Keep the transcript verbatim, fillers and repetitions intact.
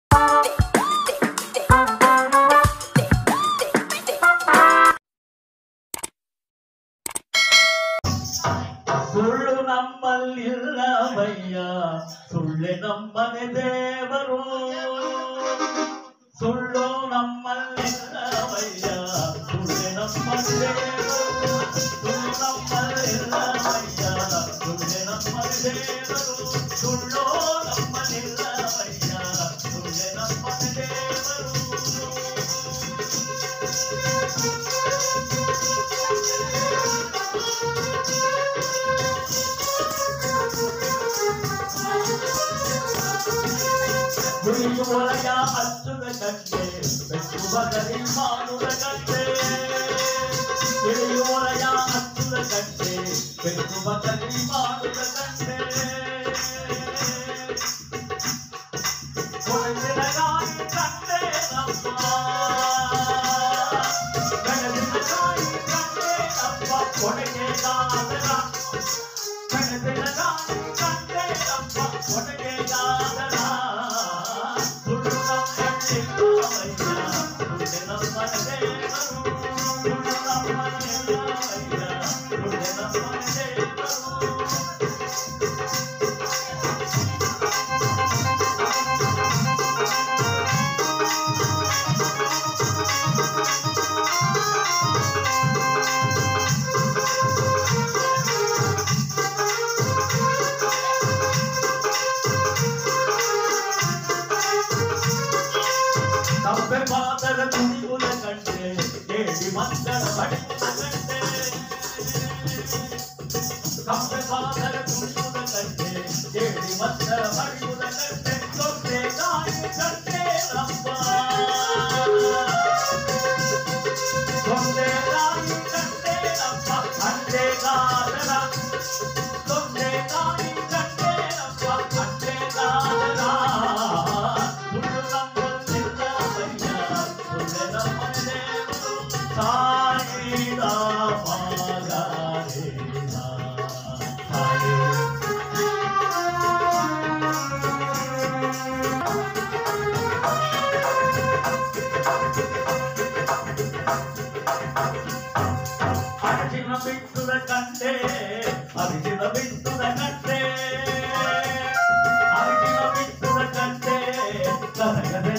ಸುಳ್ಳು ನಮ್ಮಲ್ಲಿಲ್ಲವಯ್ಯ, ಸುಳ್ಳೆ ನಮ್ಮನೆ ದೇವರು. ಸುಳ್ಳು ನಮ್ಮಲ್ಲಿಲ್ಲವಯ್ಯ, ಸುಳ್ಳೆ ನಮ್ಮನೆ ದೇವರು. ಸುಳ್ಳು ನಮ್ಮಲ್ಲಿಲ್ಲವಯ್ಯ, ಸುಳ್ಳೆ ನಮ್ಮನೆ ದೇವರು. ಸುಳ್ಳು ನಮ್ಮಲ್ಲಿಲ್ಲವಯ್ಯ, ಸುಳ್ಳೆ ನಮ್ಮನೆ ದೇವರು. ಗುರಿಯುವಲಯ ಹಚ್ಚುವ ಕಟ್ಟೆ, ಬೆಟ್ಟುವ ಗರಿ ಮಾಡುವ ಕಟ್ಟೆ. ಗುರಿಯುವಲಯ ಹಚ್ಚುವ ಕಟ್ಟೆ, ಬೆಟ್ಟುವ ಗರಿ ಮಾಡುವ ಕಟ್ಟೆ. ಕೊಡಗಿನ ಗಾಳಿ ಕಂಡೆ ನಮ್ಮ, ಬೆಳಗಿನ ಗಾಳಿ ಕಂಡೆ ನಮ್ಮ ಕೊಡಗೆ ಗಾದರ. ಬೆಳಗಿನ ಗಾಳಿ ಕಂಡೆ ನಮ್ಮ ಕೊಡಗೆ ಗಾದರ. ಕಬ್ಬೆ ಪಾದರ ಕುಣಿಯುವ ಕಂಡೆ, ಕೇಳಿ ಮಂಗಳ ಬಡಿಯುವ ಕಂಡೆ. ಕಬ್ಬೆ ಪಾದರ ಕುಣಿಯುವ ಕಂಡೆ, ಕೇಳಿ ಮಂಗಳ ಬಡಿಯುವ ಕಂಡೆ. ಸೊನ್ನೆ ಗಾಳಿ ಕಂಡೆ ರಪ್ಪ, ಸೊನ್ನೆ ಗಾಳಿ ಕಂಡೆ ರಪ್ಪ ಅಂಡೆ ಗಾದರ. ಸೊನ್ನೆ ಗಾಳಿ ಕಂಡೆ ರಪ್ಪ ಅಂಡೆ ಗಾದರ. ಸುಳ್ಳು ನಮ್ಮಲ್ಲಿಲ್ಲವಯ್ಯ, ಸುಳ್ಳೆ ನಮ್ಮನೆ ದೇವರು. ಸಾಯಿದ ಮಾಗರೇನ ಹಾಗೆ. ಅರಿಶಿನ ಬಿಟ್ಟುದ ಕಂಡೆ, ಅರಿಶಿನ ಬಿಟ್ಟುದ ಕಂಡೆ. ಅರಿಶಿನ ಬಿಟ್ಟುದ ಕಂಡೆ, ಕನಕದ